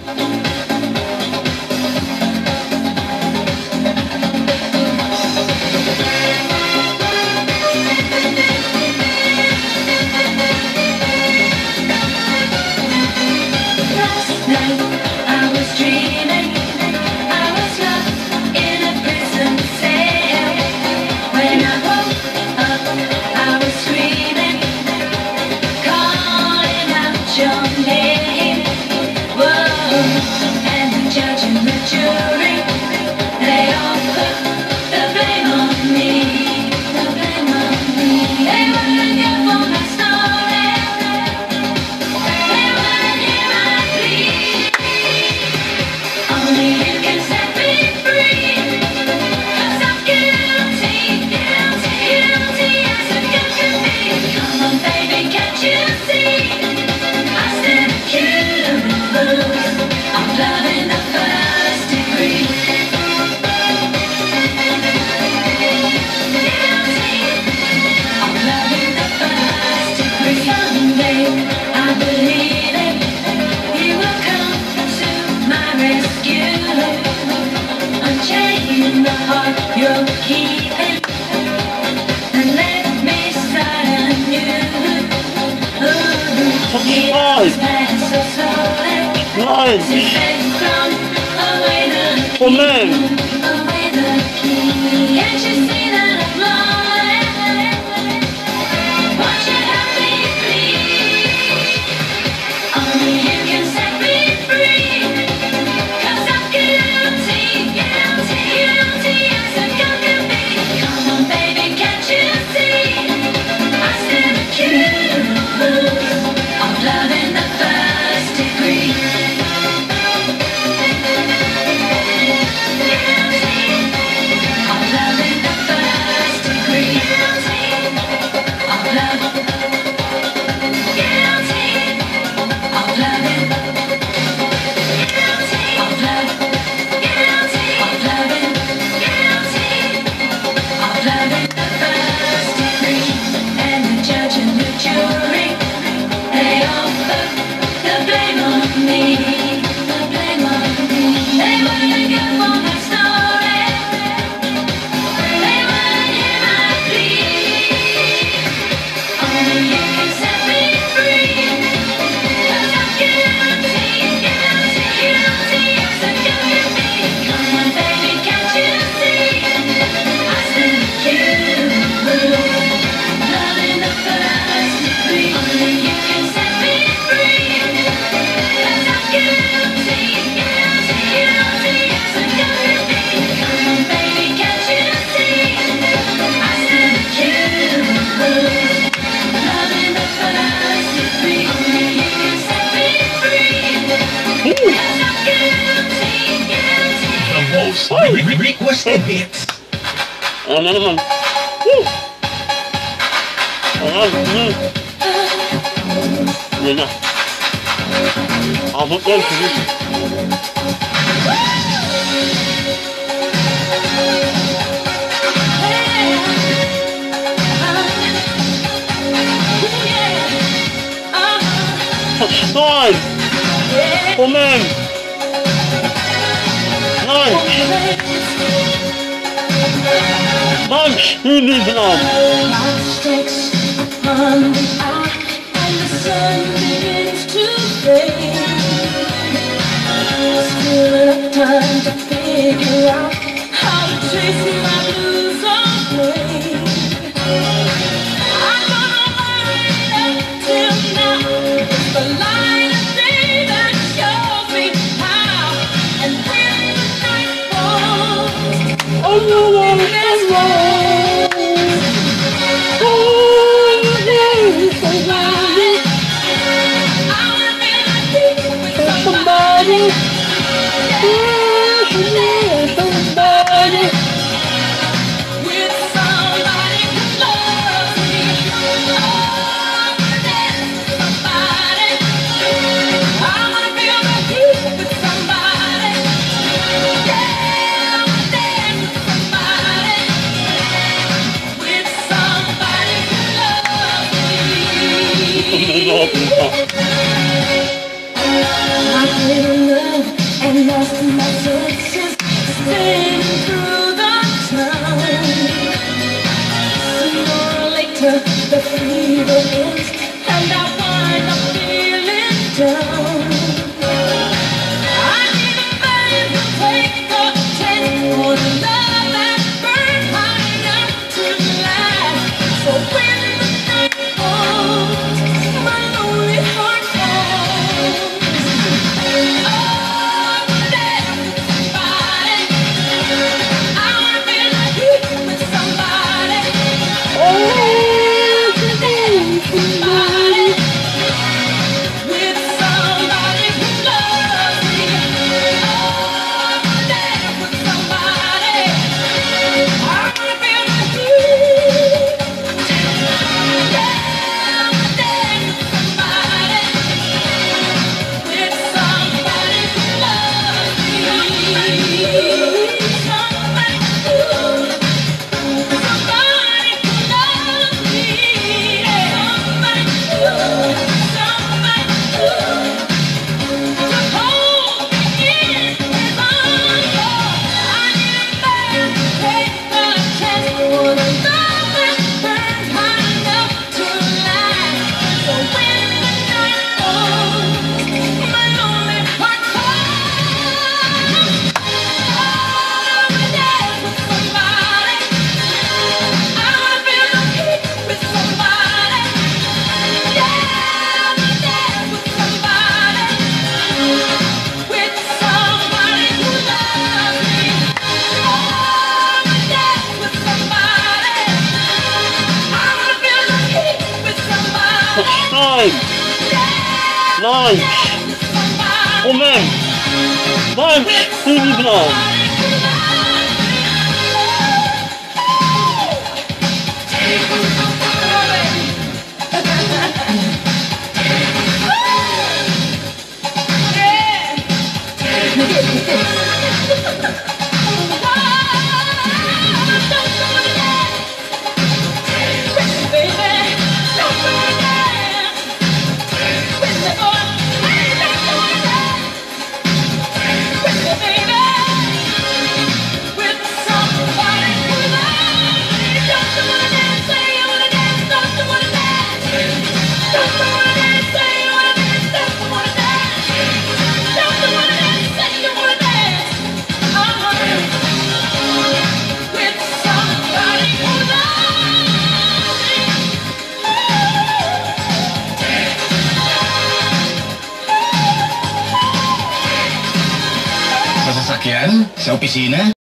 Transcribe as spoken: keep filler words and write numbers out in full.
Oh man! Requested hits. Another one. Woo. Another one. Yeah. I'll put those for this. Five. Oh man. Nine. Punch! Who needs love? And the sun begins to fade. Still enough time to figure out how to chase my blues away. I'm gonna ride up till now. It's the light of day that shows me how. And when the night falls, oh no, I somebody, somebody, the fever ends, and I wind up feeling down. I need a man to take a chance on love that burns high enough to last. So when the night falls, my lonely heart falls. Oh, I'm there with somebody. I wanna be like you with somebody. Oh, I'm there with somebody. With somebody who loves me. Oh, I'm there with somebody. I wanna be like you. Yeah, I'm there with somebody. With somebody who loves me. Somebody who, somebody who loves me. Somebody who, somebody who, to hold me in his arms. I need a man to take the chance for the love that burns high enough to last. So when the night falls, my lonely heart calls. Oh, I'm there with somebody. I wanna feel the heat with somebody. Yeah, I'm there with somebody. With somebody who loves me. Oh, I'm there with somebody. I wanna feel the heat with somebody. It's time. Yeah, Lunch. with somebody. Woman. Lunch. Evening. Sa sasakyan, sa opisina,